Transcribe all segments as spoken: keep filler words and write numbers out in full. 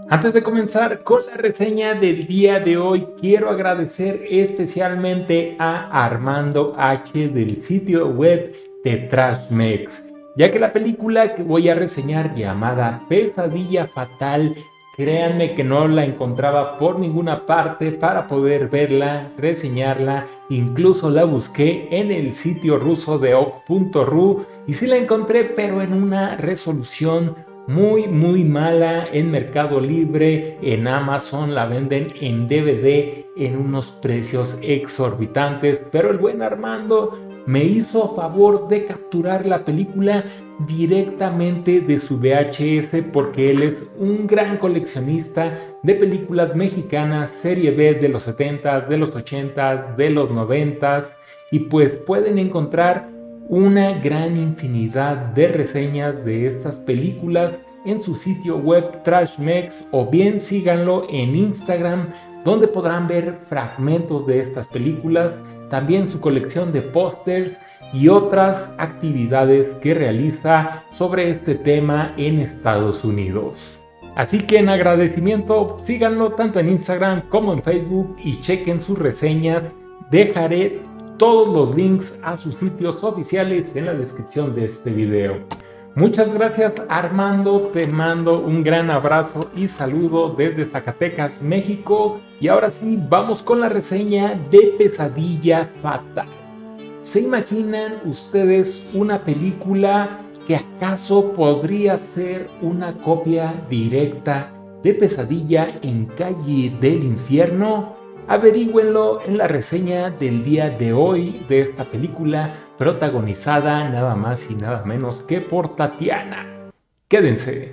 Antes de comenzar con la reseña del día de hoy, quiero agradecer especialmente a Armando H del sitio web de Trashmex, ya que la película que voy a reseñar llamada Pesadilla Fatal, créanme que no la encontraba por ninguna parte para poder verla, reseñarla, incluso la busqué en el sitio ruso de ok punto ru y sí la encontré, pero en una resolución muy muy mala. En Mercado Libre, en Amazon la venden en D V D en unos precios exorbitantes, pero el buen Armando me hizo favor de capturar la película directamente de su V H S porque él es un gran coleccionista de películas mexicanas, serie B de los setentas, de los ochentas, de los noventas, y pues pueden encontrar una gran infinidad de reseñas de estas películas en su sitio web Trashmex, o bien síganlo en Instagram, donde podrán ver fragmentos de estas películas, también su colección de pósters y otras actividades que realiza sobre este tema en Estados Unidos. Así que en agradecimiento síganlo tanto en Instagram como en Facebook y chequen sus reseñas. Dejaré todos los links a sus sitios oficiales en la descripción de este video. Muchas gracias Armando, te mando un gran abrazo y saludo desde Zacatecas, México. Y ahora sí, vamos con la reseña de Pesadilla Fatal. ¿Se imaginan ustedes una película que acaso podría ser una copia directa de Pesadilla en Calle del Infierno? Averígüenlo en la reseña del día de hoy de esta película, protagonizada nada más y nada menos que por Tatiana. Quédense.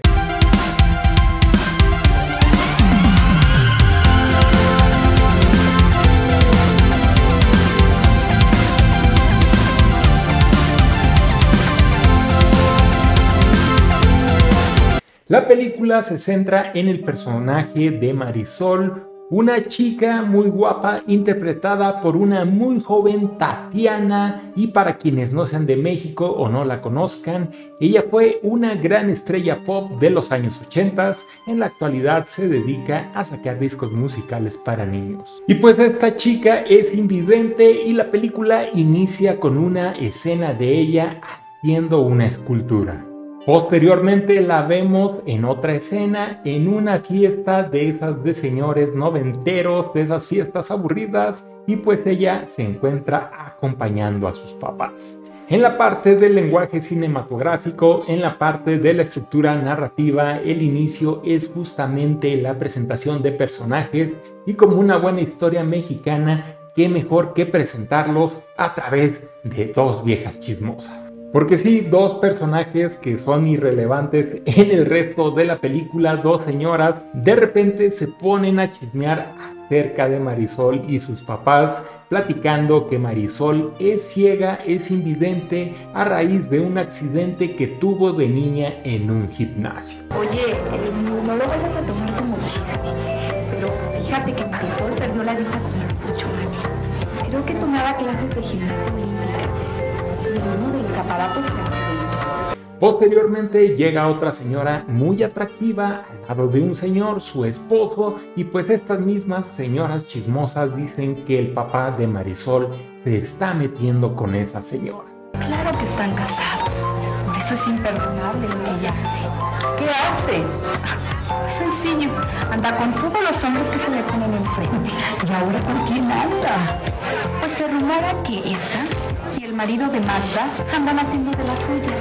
La película se centra en el personaje de Marisol, una chica muy guapa interpretada por una muy joven Tatiana, y para quienes no sean de México o no la conozcan, ella fue una gran estrella pop de los años ochenta. En la actualidad se dedica a sacar discos musicales para niños. Y pues esta chica es invidente y la película inicia con una escena de ella haciendo una escultura. Posteriormente la vemos en otra escena en una fiesta de esas de señores noventeros, de esas fiestas aburridas, y pues ella se encuentra acompañando a sus papás. En la parte del lenguaje cinematográfico, en la parte de la estructura narrativa, el inicio es justamente la presentación de personajes, y como una buena historia mexicana, qué mejor que presentarlos a través de dos viejas chismosas. Porque sí, dos personajes que son irrelevantes en el resto de la película, dos señoras, de repente se ponen a chismear acerca de Marisol y sus papás, platicando que Marisol es ciega, es invidente a raíz de un accidente que tuvo de niña en un gimnasio. Oye, eh, no lo vayas a tomar como chiste, pero fíjate que Marisol perdió la vista como a los ocho años. Creo que tomaba clases de gimnasia olímpica. Uno de los aparatos se accidentó. Posteriormente llega otra señora muy atractiva al lado de un señor, su esposo, y pues estas mismas señoras chismosas dicen que el papá de Marisol se está metiendo con esa señora. Claro que están casados, por eso es imperdonable lo que ella hace. ¿Qué hace? Muy sencillo, anda con todos los hombres que se le ponen enfrente. ¿Y ahora con quién anda? Pues se rumora que esa y el marido de Magda andan haciendo de las suyas.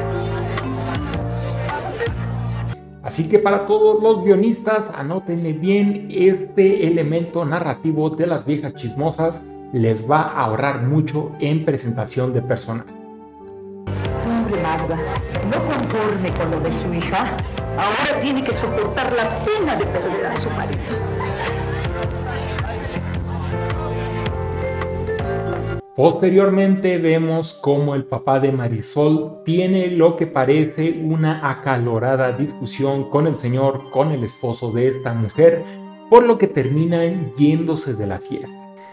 Así que para todos los guionistas, anótenle bien este elemento narrativo de las viejas chismosas, les va a ahorrar mucho en presentación de personajes. Pobre Magda, no conforme con lo de su hija, ahora tiene que soportar la pena de perder a su marido. Posteriormente vemos cómo el papá de Marisol tiene lo que parece una acalorada discusión con el señor, con el esposo de esta mujer, por lo que terminan yéndose de la fiesta.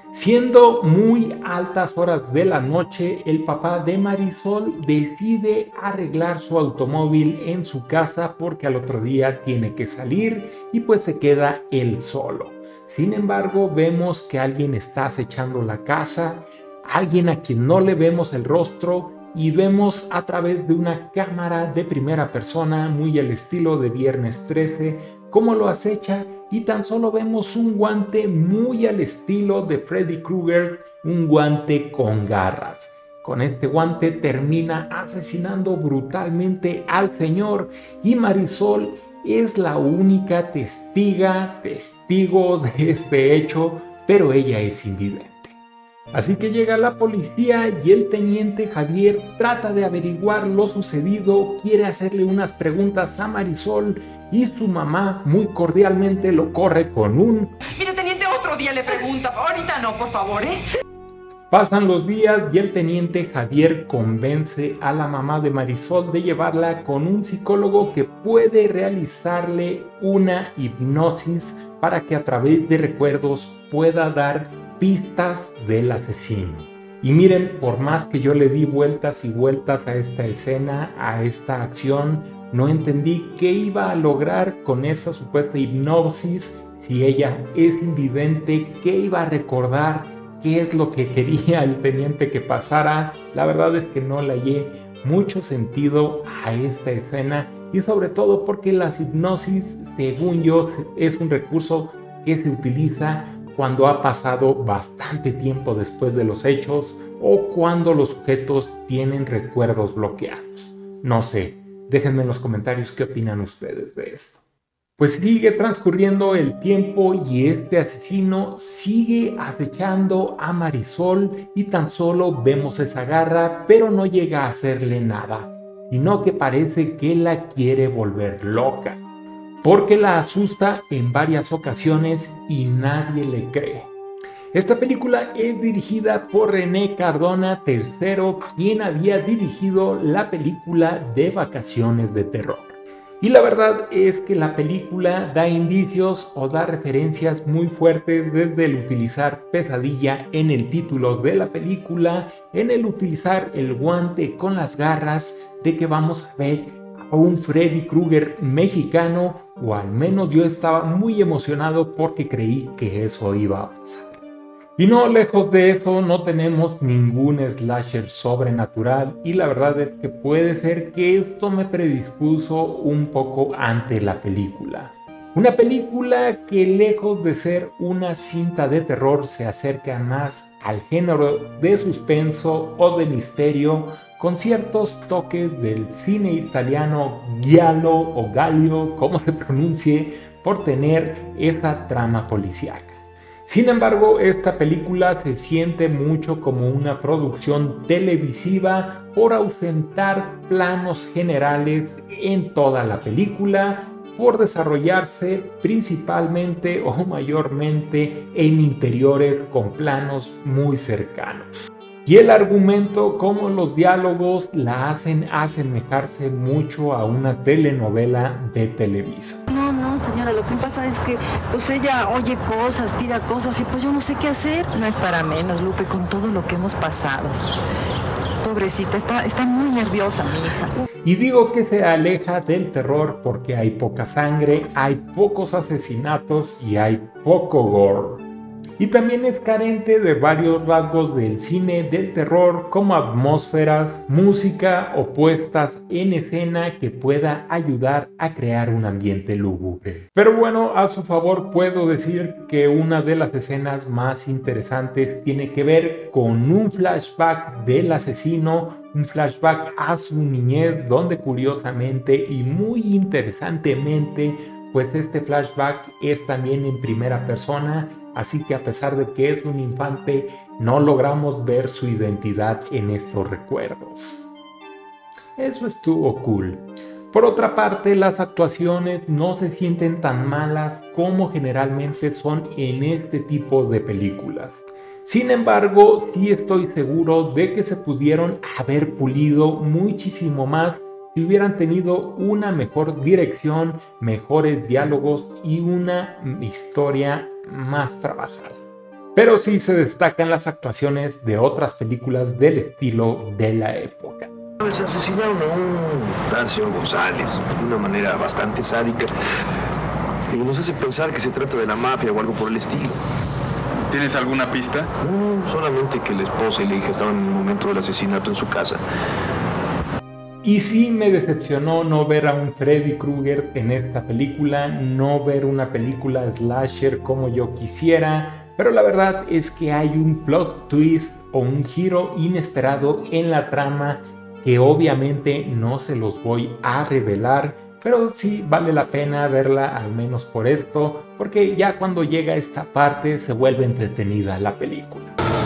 Siendo muy altas horas de la noche, el papá de Marisol decide arreglar su automóvil en su casa porque al otro día tiene que salir y pues se queda él solo. Sin embargo, vemos que alguien está acechando la casa, alguien a quien no le vemos el rostro y vemos a través de una cámara de primera persona, muy al estilo de Viernes trece, cómo lo acecha y tan solo vemos un guante muy al estilo de Freddy Krueger, un guante con garras. Con este guante termina asesinando brutalmente al señor y Marisol es la única testiga, testigo de este hecho, pero ella es invidente. Así que llega la policía y el teniente Javier trata de averiguar lo sucedido, quiere hacerle unas preguntas a Marisol y su mamá muy cordialmente lo corre con un Mire, teniente, otro día le pregunta, ahorita no, por favor, ¿eh? Pasan los días y el teniente Javier convence a la mamá de Marisol de llevarla con un psicólogo que puede realizarle una hipnosis para que a través de recuerdos pueda dar pistas del asesino. Y miren, por más que yo le di vueltas y vueltas a esta escena, a esta acción, no entendí qué iba a lograr con esa supuesta hipnosis, si ella es invidente, qué iba a recordar, qué es lo que quería el teniente que pasara. La verdad es que no le hallé mucho sentido a esta escena y sobre todo porque las hipnosis, según yo, es un recurso que se utiliza cuando ha pasado bastante tiempo después de los hechos o cuando los sujetos tienen recuerdos bloqueados. No sé, déjenme en los comentarios qué opinan ustedes de esto. Pues sigue transcurriendo el tiempo y este asesino sigue acechando a Marisol y tan solo vemos esa garra, pero no llega a hacerle nada, sino que parece que la quiere volver loca, porque la asusta en varias ocasiones y nadie le cree. Esta película es dirigida por René Cardona tercero, quien había dirigido la película de Vacaciones de Terror. Y la verdad es que la película da indicios o da referencias muy fuertes desde el utilizar pesadilla en el título de la película, en el utilizar el guante con las garras, de que vamos a ver a un Freddy Krueger mexicano, o al menos yo estaba muy emocionado porque creí que eso iba a pasar. Y no, lejos de eso, no tenemos ningún slasher sobrenatural y la verdad es que puede ser que esto me predispuso un poco ante la película. Una película que lejos de ser una cinta de terror se acerca más al género de suspenso o de misterio con ciertos toques del cine italiano giallo o gallo, como se pronuncie, por tener esta trama policíaca. Sin embargo, esta película se siente mucho como una producción televisiva por ausentar planos generales en toda la película, por desarrollarse principalmente o mayormente en interiores con planos muy cercanos. Y el argumento como los diálogos la hacen asemejarse mucho a una telenovela de Televisa. No, no, señora, lo que pasa es que pues ella oye cosas, tira cosas y pues yo no sé qué hacer. No es para menos, Lupe, con todo lo que hemos pasado. Pobrecita, está, está muy nerviosa mi hija. Y digo que se aleja del terror porque hay poca sangre, hay pocos asesinatos y hay poco gore. Y también es carente de varios rasgos del cine del terror como atmósferas, música o puestas en escena que pueda ayudar a crear un ambiente lúgubre. Pero bueno, a su favor puedo decir que una de las escenas más interesantes tiene que ver con un flashback del asesino, un flashback a su niñez donde curiosamente y muy interesantemente pues este flashback es también en primera persona. Así que a pesar de que es un infante, no logramos ver su identidad en estos recuerdos. Eso estuvo cool. Por otra parte, las actuaciones no se sienten tan malas como generalmente son en este tipo de películas. Sin embargo, sí estoy seguro de que se pudieron haber pulido muchísimo más si hubieran tenido una mejor dirección, mejores diálogos y una historia más trabajada. pero sí se destacan las actuaciones de otras películas del estilo de la época. Se asesinaron a un tal señor González de una manera bastante sádica y nos hace pensar que se trata de la mafia o algo por el estilo. ¿Tienes alguna pista? No, solamente que la esposa y la hija estaban en el momento del asesinato en su casa. Y sí me decepcionó no ver a un Freddy Krueger en esta película, no ver una película slasher como yo quisiera, pero la verdad es que hay un plot twist o un giro inesperado en la trama que obviamente no se los voy a revelar, pero sí vale la pena verla al menos por esto, porque ya cuando llega esta parte se vuelve entretenida la película.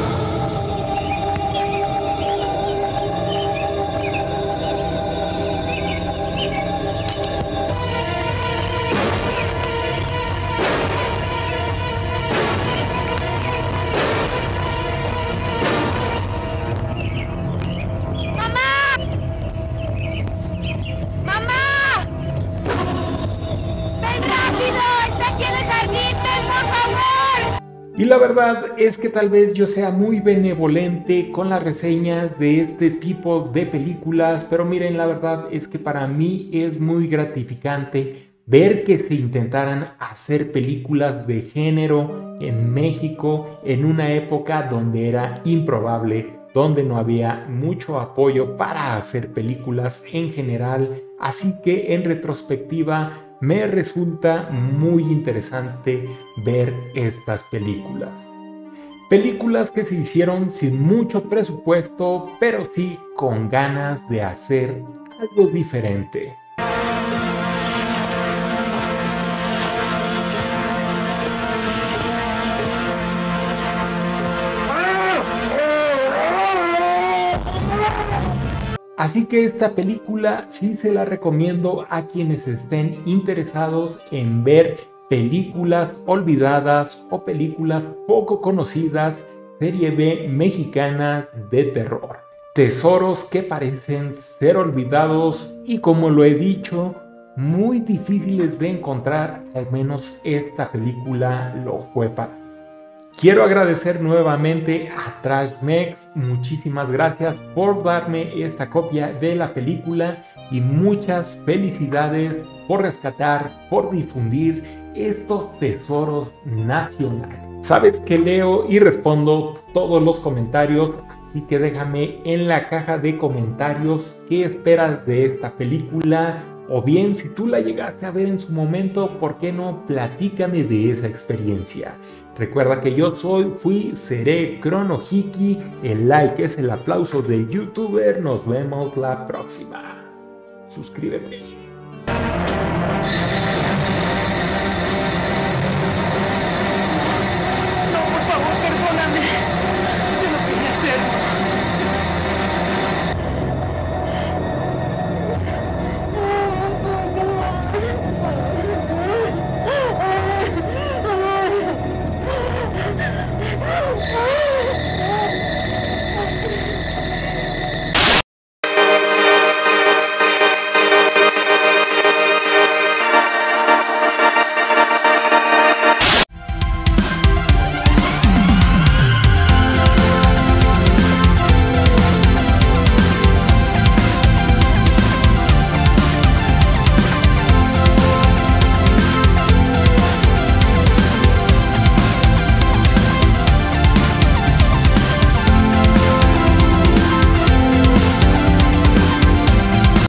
Y la verdad es que tal vez yo sea muy benevolente con las reseñas de este tipo de películas, pero miren, la verdad es que para mí es muy gratificante ver que se intentaran hacer películas de género en México en una época donde era improbable, donde no había mucho apoyo para hacer películas en general, así que en retrospectiva me resulta muy interesante ver estas películas. Películas que se hicieron sin mucho presupuesto, pero sí con ganas de hacer algo diferente. Así que esta película sí se la recomiendo a quienes estén interesados en ver películas olvidadas o películas poco conocidas, serie B mexicanas de terror. Tesoros que parecen ser olvidados y, como lo he dicho, muy difíciles de encontrar, al menos esta película lo fue para mí. Quiero agradecer nuevamente a TrashMex, muchísimas gracias por darme esta copia de la película y muchas felicidades por rescatar, por difundir estos tesoros nacionales. Sabes que leo y respondo todos los comentarios, así que déjame en la caja de comentarios qué esperas de esta película, o bien si tú la llegaste a ver en su momento, ¿por qué no? Platícame de esa experiencia. Recuerda que yo soy, fui, seré Chronohiki. El like es el aplauso del youtuber. Nos vemos la próxima. Suscríbete.